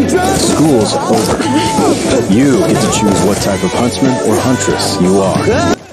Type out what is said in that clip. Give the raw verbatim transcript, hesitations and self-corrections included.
School's over. You get to choose what type of huntsman or huntress you are.